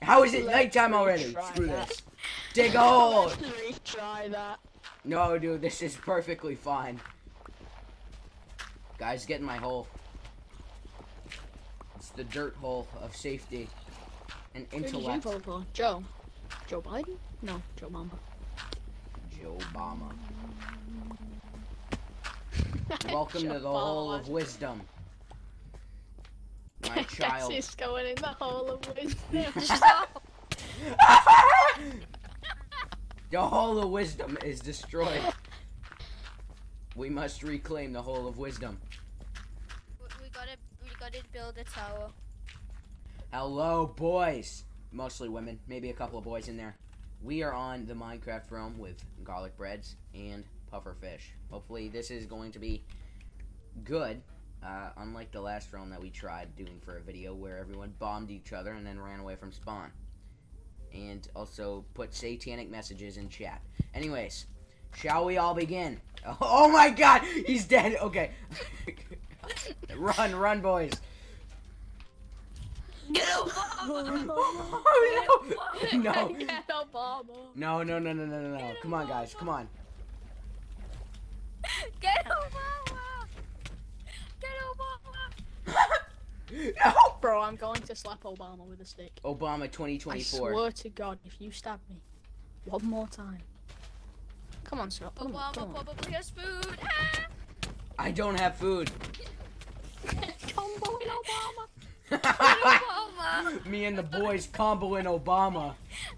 How is it nighttime already? Screw this. Dig a hole. Let's retry that. No, dude, this is perfectly fine. Guys, get in my hole. It's the dirt hole of safety and Who did you intellect. vote for? Joe? Joe Biden? No, Joe Mamba. Joe Obama. Welcome to the hole of wisdom. My child. Guess he's going in the hole of wisdom. The hole of wisdom is destroyed. We must reclaim the hole of wisdom. We gotta build a tower. Hello, boys. Mostly women, maybe a couple of boys in there. We are on the Minecraft realm with garlic breads and puffer fish. Hopefully this is going to be good. Unlike the last realm that we tried doing for a video where everyone bombed each other and then ran away from spawn. And also put satanic messages in chat. Anyways, shall we all begin? Oh my god, he's dead. Okay. Run, boys. Get Obama! No. Get Obama. No. Come on, guys. Come on. Get Obama! Get Obama! No. Bro, I'm going to slap Obama with a stick. Obama I 2024. swear to God, if you stab me one more time. Come on, sir. Come on, Obama come on. probably has food. Ah! I don't have food. Combo in Obama. Obama! Me and the boys comboing Obama.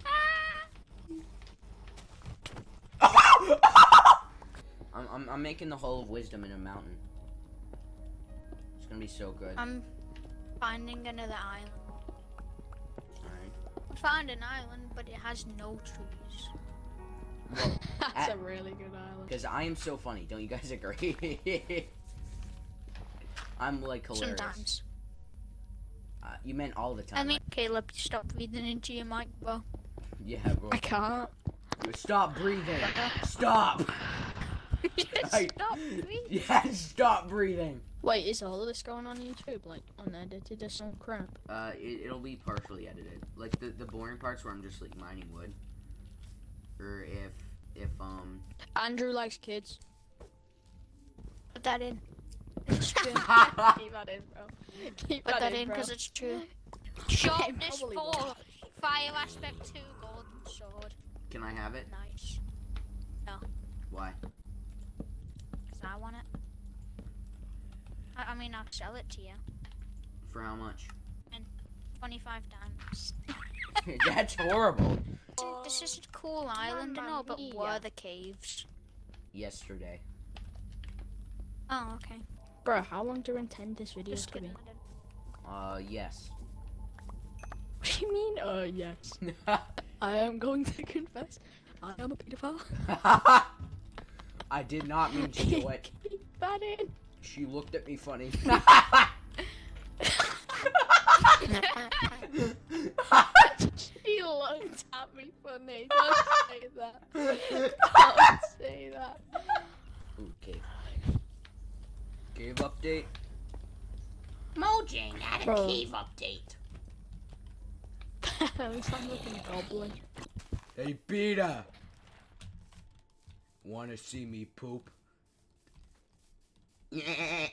Ah! I'm making the hole of wisdom in a mountain. It's gonna be so good. I'm finding another island. Alright. I found an island, but it has no trees. That's a really good island. Because I am so funny. Don't you guys agree? I'm like hilarious. Sometimes. You meant all the time. I mean, Caleb, stop breathing into your mic, bro. Yeah, bro. I can't. Stop breathing. Stop. Stop breathing. Yeah, stop breathing. Wait, is all of this going on YouTube? Like, unedited or some crap? It'll be partially edited. Like, the boring parts where I'm just, like, mining wood. Or if Andrew likes kids. Put that in. It's true. Keep that in, bro. Keep Put that in bro. because it's true. Sharpness probably 4. will. Fire aspect 2. Golden sword. can I have it? Nice. Why? Because I want it. I mean, I'll sell it to you. For how much? 25 diamonds. That's horrible. This is a cool island and all, but mia. where are the caves? Yesterday. Oh, okay. Bro, how long do you intend this video Just to be? kidding. I didn't. Yes. What do you mean, yes? I am going to confess, I am a pedophile. I did not mean to do it. Keep that in. She looked at me funny. She looked at me funny. Don't say that. Don't say that. Ooh, cave. Cave update. Mojang had a Bro. cave update. At least I'm looking goblin. Hey, Peter. Wanna see me poop? Yeah.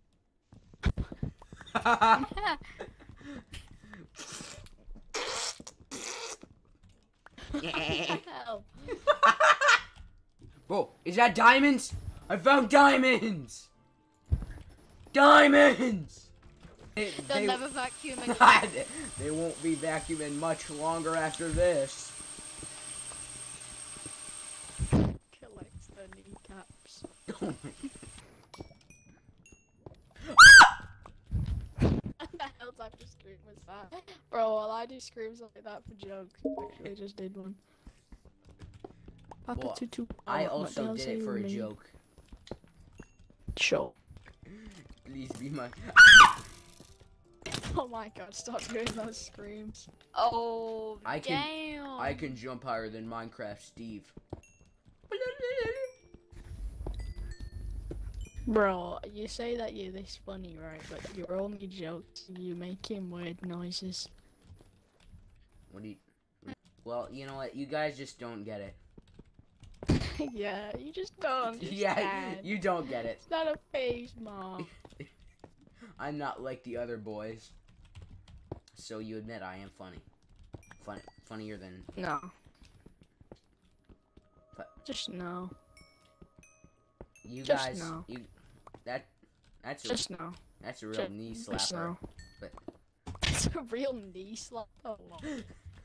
Hell. Whoa, is that diamonds? I found diamonds! Diamonds! They'll never vacuum again. They won't be vacuuming much longer after this. Collects the kneecaps. What the hell type of scream was that? Bro, well, I do screams like that for jokes. Actually, just did one. Papa Well, Tutu. I what also the hell did say it for a me? joke. Sure. Please be my. Oh my god, stop doing those screams. Oh, I damn. can jump higher than Minecraft Steve. Bro, you say that you're this funny, right? But your only jokes, you making weird noises. What do Well, you know what? You guys just don't get it. Yeah, you just don't understand. Yeah, you don't get it. It's not a phase, Mom. I'm not like the other boys. So you admit I am funny. Funnier than... No. But- Just no. You Just guys... no. That's a, Just no. that's a real Just, knee just slapper. no. But- It's a real knee slap. Oh, Lord.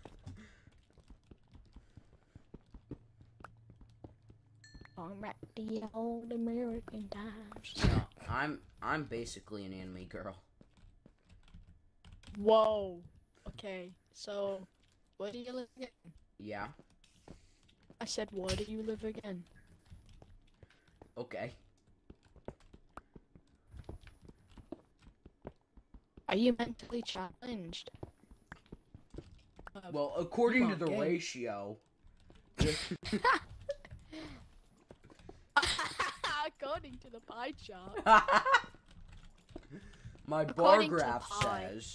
On back the old American times. No, I'm basically an anime girl. Whoa. Okay, so where do you live again? Yeah. I said, where do you live again? Okay. Are you mentally challenged? Well, according to the Okay. ratio. According to the pie chart. My bar According to graph pie. says.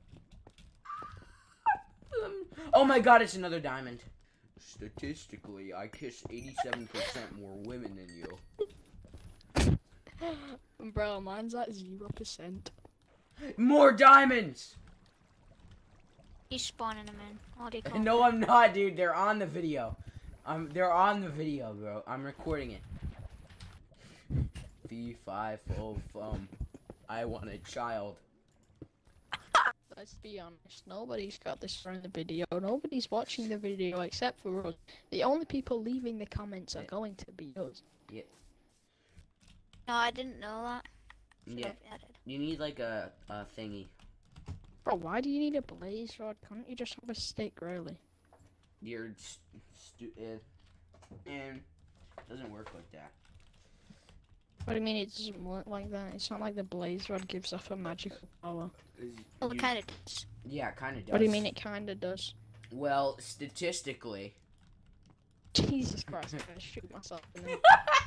Oh my god, it's another diamond. Statistically, I kiss 87% more women than you. Bro, mine's at 0%. More diamonds! He's spawning them in. What do you call No, I'm not, dude. They're on the video. They're on the video, bro. I'm recording it. V5 I want a child. Let's be honest, nobody's got this from the video. Nobody's watching the video except for us. The only people leaving the comments are going to be us. No, I didn't know that. Should Yeah. have added. You need like a thingy. Bro, why do you need a blaze rod? Can't you just have a stick, really? You're and it doesn't work like that. What do you mean it doesn't work like that? It's not like the blaze rod gives off a magical power. Well, it kind of does. Yeah, kind of does. What do you mean it kinda does? Well, statistically. Jesus Christ, I'm gonna shoot myself in the